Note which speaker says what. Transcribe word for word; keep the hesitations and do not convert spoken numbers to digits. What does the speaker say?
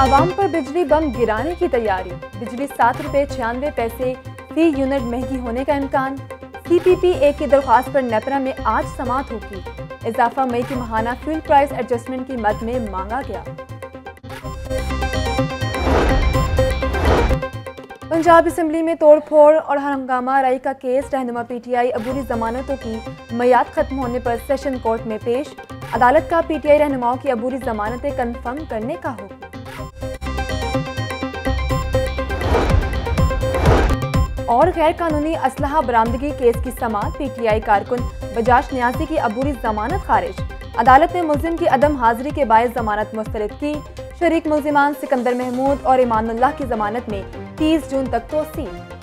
Speaker 1: आवाम पर बिजली बम गिराने की तैयारी। बिजली सात रुपए छियानवे पैसे फी यूनिट महंगी होने का इम्कान। सी पी पी ए की दरख्वास्त पर नेपरा में आज समाअत होगी। इजाफा मई की माहाना फ्यूल प्राइस एडजस्टमेंट की मद में मांगा गया। पंजाब असम्बली में तोड़ फोड़ और हंगामा राई का केस। रहनुमा पी टी आई अबूरी जमानतों की मयाद खत्म होने पर सेशन कोर्ट में पेश। अदालत का पी टी आई रहनुमाओं की अबूरी जमानतें कन्फर्म करने का हुक्म। और गैर कानूनी असलहा बरामदगी केस की समाअत। पी टी आई कारकुन बजाज नियाजी की अबूरी जमानत खारिज। अदालत ने मुल्जिम की अदम हाजिरी के बायस जमानत मुस्तरद की। शरीक मुल्जिमान सिकंदर महमूद और ईमानुल्लाह की जमानत में तीस जून तक तोसी।